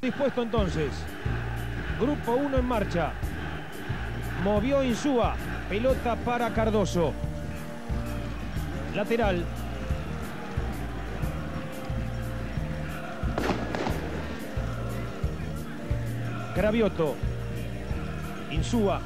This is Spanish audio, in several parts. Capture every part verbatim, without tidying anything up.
Dispuesto entonces. Grupo uno en marcha. Movió Insúa. Pelota para Cardoso. Lateral. Cravioto. Insúa.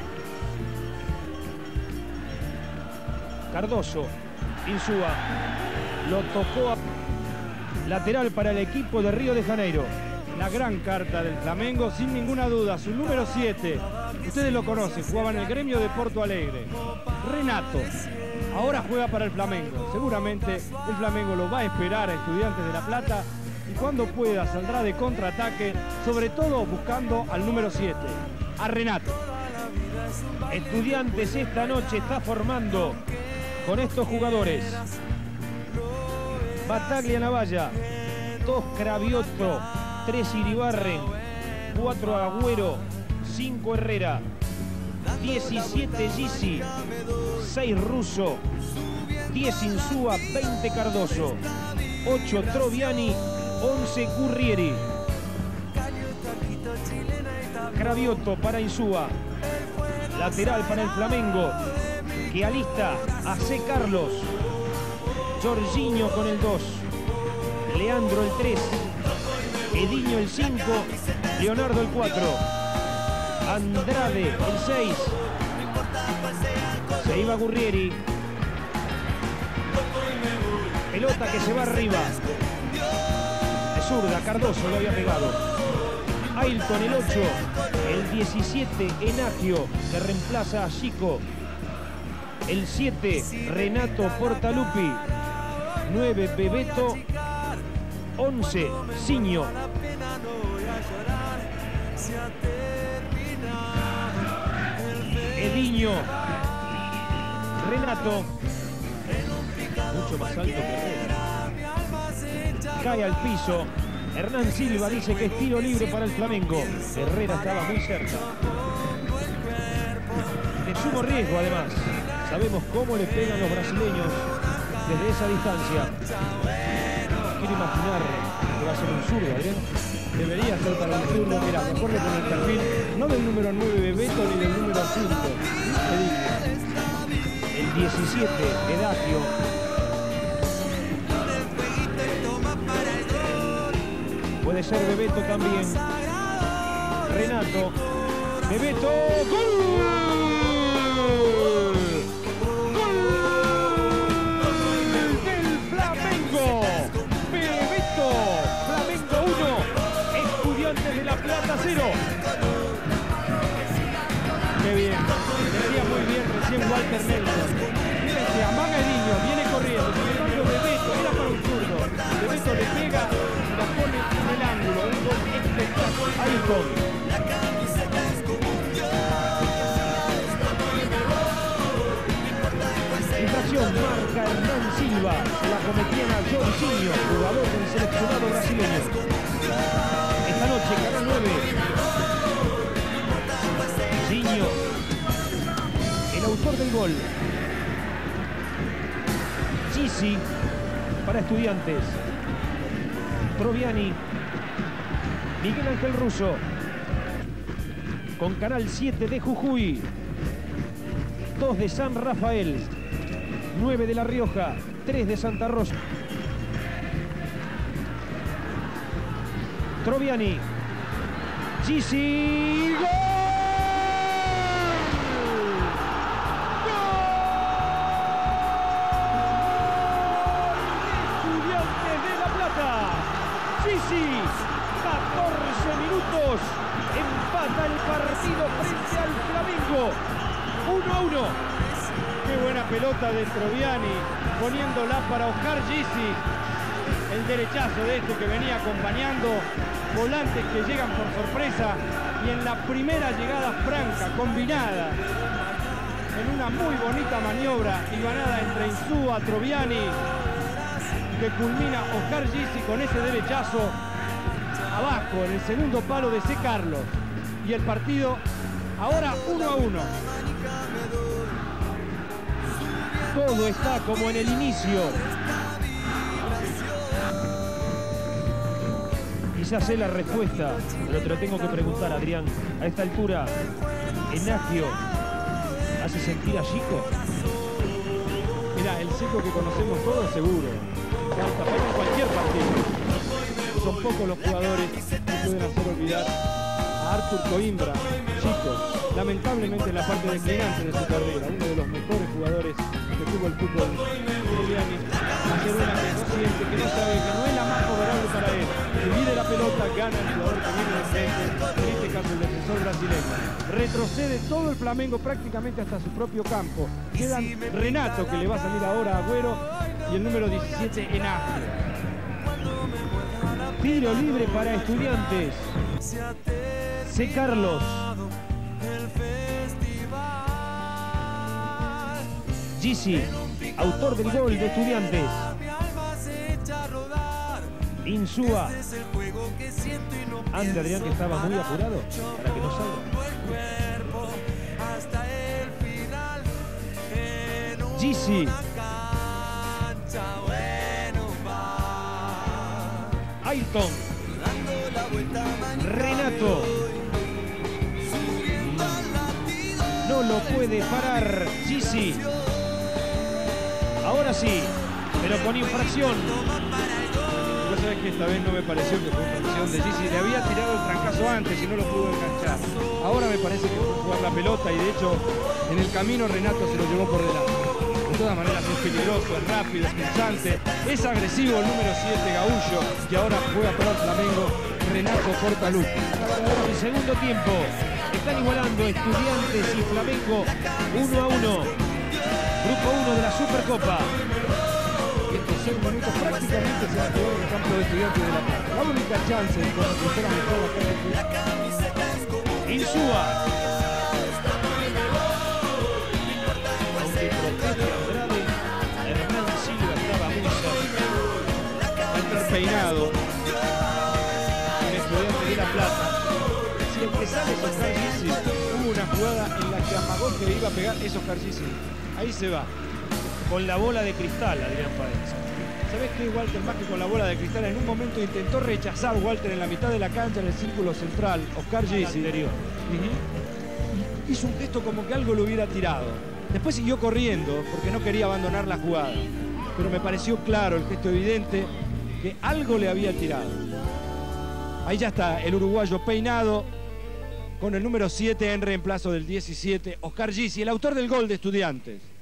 Cardoso. Insúa. Lo tocó a... Lateral para el equipo de Río de Janeiro. La gran carta del Flamengo, sin ninguna duda, su número siete. Ustedes lo conocen, jugaba en el Gremio de Porto Alegre. Renato, ahora juega para el Flamengo. Seguramente el Flamengo lo va a esperar a Estudiantes de La Plata y cuando pueda saldrá de contraataque, sobre todo buscando al número siete, a Renato. Estudiantes esta noche está formando con estos jugadores. Bataglia Navalla, dos Cravioto, tres Iribarren, cuatro Agüero, cinco Herrera, diecisiete Gisi, seis Russo, diez Insúa, veinte Cardoso, ocho Troviani, once Gurrieri. Cravioto para Insúa. Lateral para el Flamengo, que alista a C. Carlos. Jorginho con el dos. Leandro el tres. Ediño el cinco. Leonardo el cuatro. Andrade el seis. Se iba Gurrieri. Pelota que se va arriba. De zurda, Cardoso lo había pegado. Ailton el ocho. El diecisiete, Enagio, que reemplaza a Chico. El siete, Renato Portaluppi. nueve, Bebeto. once, Siño. Ediño. Renato. Mucho más alto que Herrera. Cae al piso. Hernán Silva dice que es tiro libre para el Flamengo. Herrera estaba muy cerca. De sumo riesgo, además. Sabemos cómo le pegan los brasileños desde esa distancia. Quiero imaginar que va a ser un zurdo, Adrián. Debería ser para el zurdo. Mira, de acuerdo con el perfil, no del número nueve Bebeto ni del número cinco. El diecisiete, Edagio. Puede ser Bebeto también. Renato. Bebeto. ¡Gol! ¡Gol del Flamengo! Bebeto. Flamengo uno. Estudiantes de La Plata cero. Qué bien. Veía muy bien recién Walter Nelson. Fíjense, amaga Ediño, viene corriendo. Sin embargo, Bebeto era para un zurdo. Bebeto le pega y la pone en el ángulo. Un gol espectacular. Ahí con. Infracción marca Hernán Silva. Se la cometían a Jorginho, jugador del seleccionado brasileño. Esta noche, Canal nueve. Siño. El autor del gol. Gisi para Estudiantes. Troviani. Miguel Ángel Russo. Con Canal siete de Jujuy. dos de San Rafael. nueve de La Rioja. tres de Santa Rosa. Troviani. Gisi. ¡Gol! Gisi, catorce minutos, empata el partido frente al Flamengo, uno a uno. Qué buena pelota de Troviani, poniéndola para Oscar Gisi. El derechazo de este que venía acompañando, volantes que llegan por sorpresa y en la primera llegada franca, combinada, en una muy bonita maniobra y ganada entre Insúa, Troviani, que culmina Oscar Gisi con ese derechazo abajo en el segundo palo de C. Carlos. Y el partido ahora uno a uno. Todo está como en el inicio. Y Quizás sé la respuesta, pero te lo tengo que preguntar, Adrián. A esta altura, ¿Enagio hace sentir a Chico? Mirá, el Chico que conocemos todos seguro. Tapar en cualquier partido. Son pocos los jugadores que pueden hacer olvidar a Artur Coimbra, Chico, lamentablemente en la parte declinante de su carrera, uno de los mejores jugadores que tuvo el fútbol boliviano, hacer una que no siente, que no sabe, que no es la más favorable para él. Divide la pelota, gana el jugador que viene de frente, en este caso el defensor brasileño. Retrocede todo el Flamengo prácticamente hasta su propio campo. Quedan Renato, que le va a salir ahora a Agüero, y el número diecisiete, Enagio. Tiro libre para Estudiantes. C. Carlos. Gisi, autor del gol de Estudiantes. Insúa. Ande, Adrián, que estaba muy apurado para que no salga. Gisi. Ayrton. Renato. No lo puede parar Gisi. Ahora sí, pero con infracción. Vos sabés que esta vez no me pareció que fue infracción de Gisi. Le había tirado el trancazo antes y no lo pudo enganchar. Ahora me parece que fue jugar la pelota y de hecho en el camino Renato se lo llevó por delante. De todas maneras es peligroso, es rápido, es pulsante, es agresivo el número siete, Gaullo, que ahora juega para el Flamengo, Renato Portaluppi. El segundo tiempo, están igualando Estudiantes y Flamengo uno a uno. Grupo uno de la Supercopa. Estos seis minutos prácticamente se va a jugar en el campo de Estudiantes de La Plata. La única chance de conquistar a mejor la cancha. Insúa. Aunque protege Andrade, Hernán Silva estaba muy cerca. Va a estar peinado en Estudiantes de La Plata. Si el que sale es Oscar Gisi, hubo una jugada en la que amagó que le iba a pegar, es Oscar Gisi. Ahí se va. Con la bola de cristal, Adrián Paez. ¿Sabés qué, Walter? Más que con la bola de cristal, en un momento intentó rechazar Walter en la mitad de la cancha, en el círculo central, Oscar Gisi. Uh-huh. Hizo un gesto como que algo lo hubiera tirado. Después siguió corriendo porque no quería abandonar la jugada. Pero me pareció claro el gesto evidente que algo le había tirado. Ahí ya está el uruguayo peinado con el número siete en reemplazo del diecisiete, Oscar Gisi, el autor del gol de Estudiantes.